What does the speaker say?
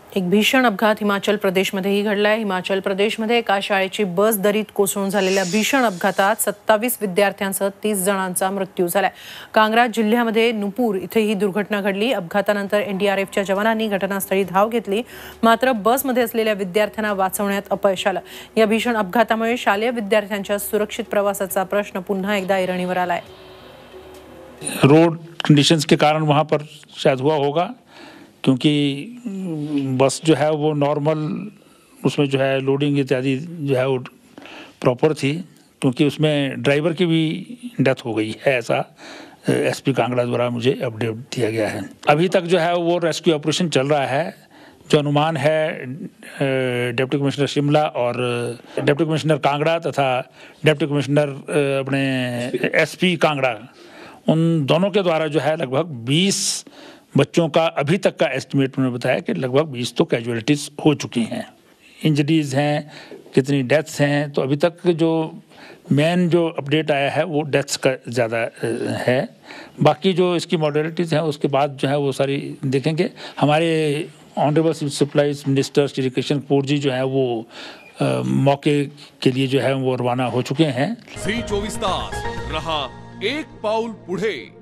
एक भीषण अपघात हिमाचल प्रदेशमध्येही घडलाय। हिमाचल प्रदेशमध्ये एका शाळेची बस दरीत कोसळून झालेल्या भीषण अपघातात 27 विद्यार्थ्यांसह 30 जणांचा मृत्यू झालाय। कांगड़ा जिल्ह्यामध्ये नुपूर इथे ही दुर्घटना घडली। अपघातानंतर एनडीआरएफच्या जवानांनी घटनास्थळी धाव घेतली, मात्र बसमध्ये असलेल्या विद्यार्थ्यांना वाचवण्यात अपयश आलं। या भीषण अपघातामुळे शालेय विद्यार्थ्यांच्या सुरक्षित प्रवासाचा प्रश्न पुन्हा एकदा ऐरणीवर आलाय। रोड कंडीशंस के कारण वहाँ पर शायद हुआ होगा, क्योंकि बस जो है वो नॉर्मल, उसमें जो है लोडिंग इत्यादि जो है वो प्रॉपर थी, क्योंकि उसमें ड्राइवर की भी डेथ हो गई है, ऐसा एसपी कांगड़ा द्वारा मुझे अपडेट दिया गया है। अभी तक जो है वो रेस्क्यू ऑपरेशन चल रहा है। जो अनुमान है डिप्टी कमिश्नर शिमला और डिप्टी कमिश्नर कांगड़ा तथा डिप्टी कमिश्नर अपने एसपी कांगड़ा, उन दोनों के द्वारा जो है लगभग 20 बच्चों का अभी तक का एस्टिमेट उन्होंने बताया कि लगभग 20 तो कैजुअलिटीज़ हो चुकी हैं। इंजरीज हैं, कितनी डेथ्स हैं, तो अभी तक जो मेन जो अपडेट आया है वो डेथ्स का ज़्यादा है। बाकी जो इसकी मॉडलिटीज़ हैं उसके बाद जो है वो सारी देखेंगे। हमारे honourable civil supplies minister Shri Krishna Kapoor ji जो है वो मौके के लिए जो है वो रवाना हो चुके हैं। झी 24 तास रहा एक पाऊल पुढे।